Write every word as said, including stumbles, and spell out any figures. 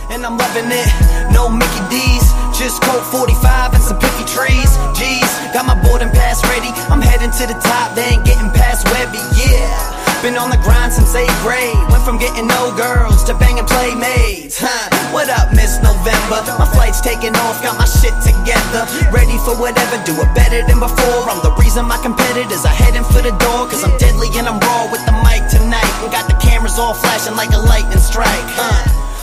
and I'm loving it. No Mickey D's, just Colt forty-five and some picky trees. G's, got my boarding pass ready. I'm heading to the top, they ain't getting past Webby, yeah. Been on the grind since eighth grade. Went from getting no girls to banging playmates. Huh? What up, Miss November? My flight's taking off, got my shit together. Ready for whatever, do it better than before. I'm the reason my competitors are heading for the door. Cause I'm deadly and I'm raw with the mic tonight. And got the cameras all flashing like a lightning strike. Huh?